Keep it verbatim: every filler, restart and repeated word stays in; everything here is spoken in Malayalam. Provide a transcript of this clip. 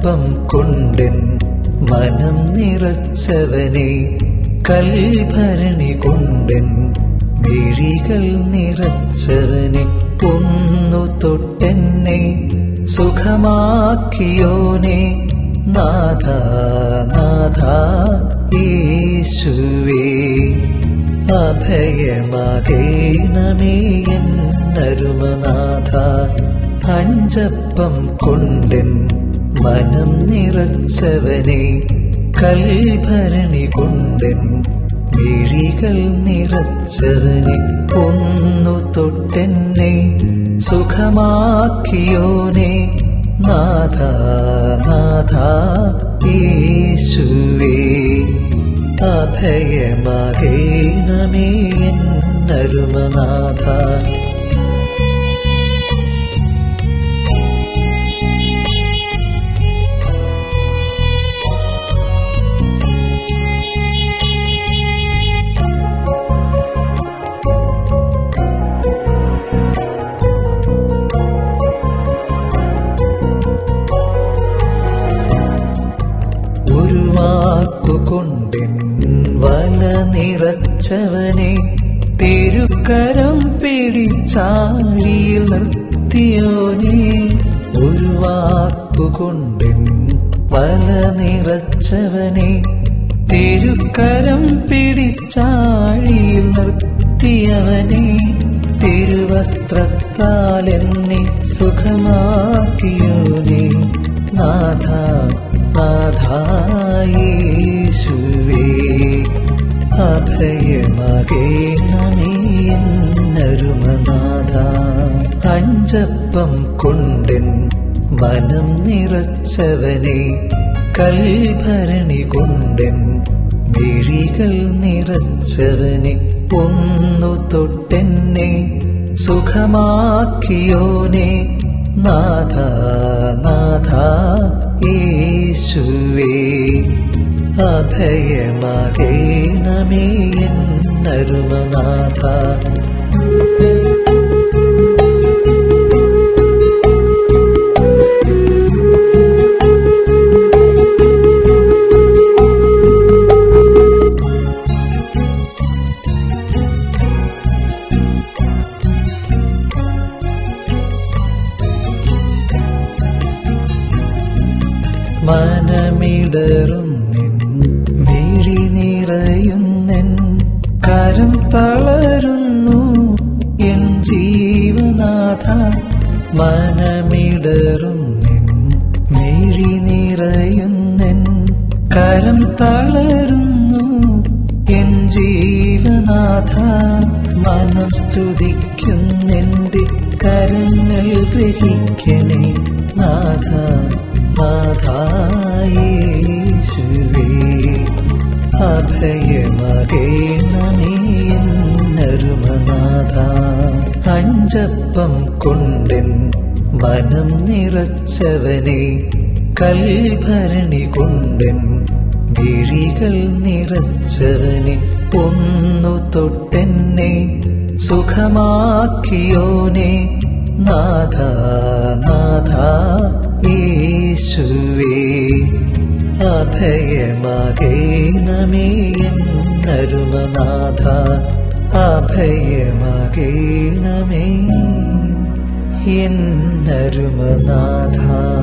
അഞ്ചപ്പം കൊണ്ടെൻ മനം നിറച്ചവനെ, കൽഭരണി കൊണ്ടെൻ മിഴികൾ നിറച്ചവനെ, ഒന്നു തൊട്ടെന്നെ സുഖമാക്കിയോനെ, നാഥ നാഥ യേശുവേ. അഭയമാകേണമേ എന്നരുമനാഥ, അഞ്ചപ്പം കൊണ്ടെൻ മനം നിറച്ചവനെ, കൽഭരണി കൊണ്ടെൻ മിഴികൾ നിറച്ചവനെ, ഒന്നു തൊട്ടെന്നെ സുഖമാക്കിയോനെ, നാഥ നാഥ യേശുവേ. അഭയമാകേണമേ എന്നരുമനാഥ. ഒരു വാക്കുകൊണ്ടെൻ വല നിറച്ചവനെ, തിരുക്കരം പിടിച്ചാഴിയിൽ നിർത്തിയോനെ, ഒരു വാക്കുകൊണ്ടെൻ വല നിറച്ചവനെ, തിരുക്കരം പിടിച്ചാഴിയിൽ നിർത്തിയവനെ, തിരുവസ്ത്രത്താൽ എന്നെ സുഖമാക്കിയോനെ, നാഥ നാഥ യേശുവേ. അഭയമാകേണമേ എന്നരുമനാഥ, അഞ്ചപ്പം കൊണ്ടെൻ മനം നിറച്ചവനെ, കൽഭരണി കൊണ്ടെൻ മിഴികൾ നിറച്ചവനെ, ഒന്നു തൊട്ടെന്നെ സുഖമാക്കിയോനെ, നാഥ നാഥ യേശുവേ. അഭയമാകേണമേ എന്നരുമനാഥ. മനമിടറുന്നെൻ മിഴി നിറയുന്നെൻ, കരം തളരുന്നു എൻ ജീവനാഥ. മനമിടറുന്നെൻ മിഴി നിറയുന്നെൻ, കരം തളരുന്നു എൻ ജീവനാഥ. മനം സ്തുതിക്കുന്നെന്റെ കരങ്ങൾ ഗ്രഹിക്കണേ, നാഥ നാഥ യേശുവേ. അഭയമാകേണമേ എന്നരുമനാഥ, അഞ്ചപ്പം കൊണ്ടെൻ മനം നിറച്ചവനെ, കൽഭരണി കൊണ്ടെൻ മിഴികൾ നിറച്ചവനെ, ഒന്നു തൊട്ടെന്നെ സുഖമാക്കിയോനെ, നാഥ നാഥ യേശുവേ. അഭയമാകേണമേ എന്നരുമനാഥ, അഭയമാകേണമേ എന്നരുമനാഥ.